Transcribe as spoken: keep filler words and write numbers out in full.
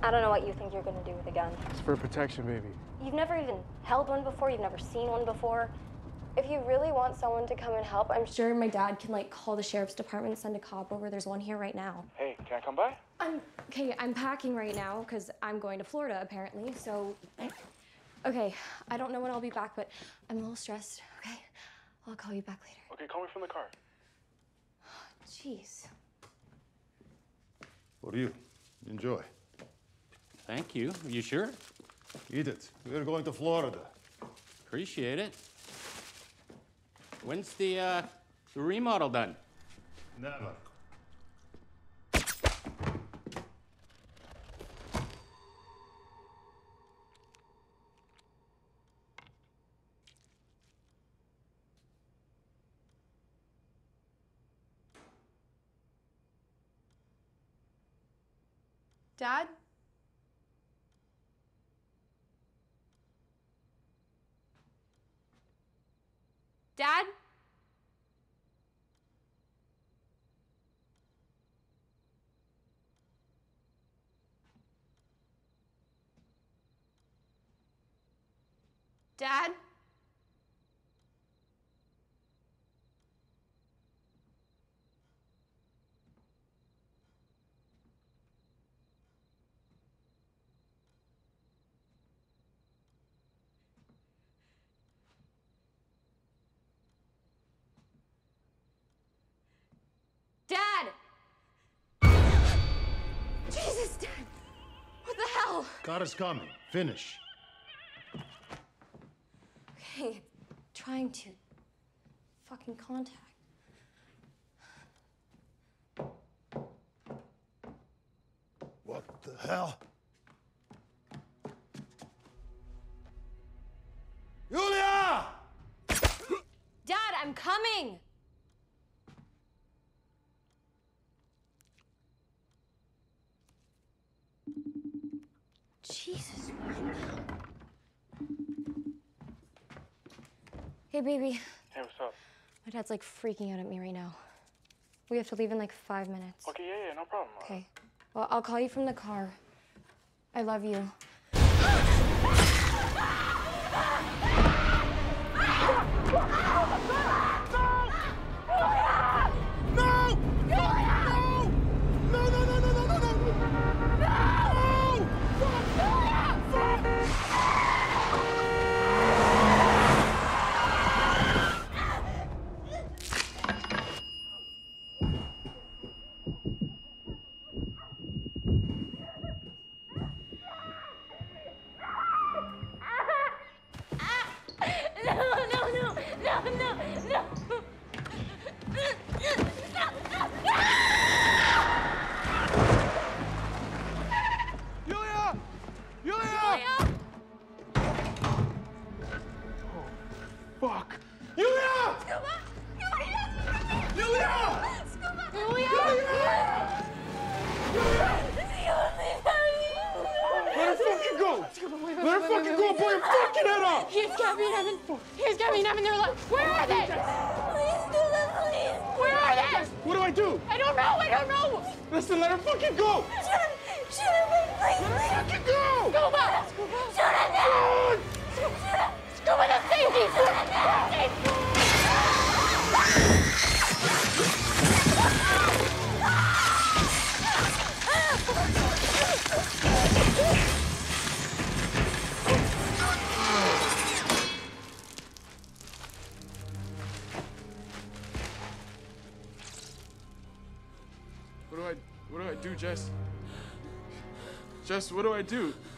I don't know what you think you're gonna do with a gun. It's for protection, baby. You've never even held one before, you've never seen one before. If you really want someone to come and help, I'm sure my dad can like call the sheriff's department and send a cop over. There's one here right now. Hey, can I come by? I'm, okay, I'm packing right now because I'm going to Florida apparently, so. Okay, I don't know when I'll be back, but I'm a little stressed, okay? I'll call you back later. Okay, call me from the car. Jeez. What do you? Enjoy. Thank you. Are you sure? Eat it. We're going to Florida. Appreciate it. When's the, uh, the remodel done? Never. Dad? Dad? Dad? Dad! Jesus, Dad! What the hell? Car is coming. Finish. Okay, trying to fucking contact. What the hell? Yulia! Dad, I'm coming! Jesus. Hey, baby. Hey, what's up? My dad's like freaking out at me right now. We have to leave in like five minutes. Okay, yeah, yeah, no problem. Okay. Well, I'll call you from the car. I love you. Fuck! Yulia! Scuba! Yulia! Yulia! Scuba! Yulia! Let her fucking go! Let her fucking go! Boy, your fucking head off! He's got me in heaven. He's got me in heaven. They're like, where are they? Please, Scuba, please. Where are they? What do I do? I don't know. I don't know. Listen, let her fucking go! Shoot him. Shoot him, please. Let her fucking go! Scuba! Shoot him now! Shoot him! Scuba, the safety! Shoot him now! What do I, what do I do, Jess? Jess, what do I do?